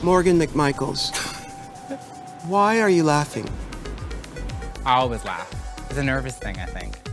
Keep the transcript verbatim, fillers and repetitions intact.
Morgan McMichaels. Why are you laughing? I always laugh. It's a nervous thing, I think.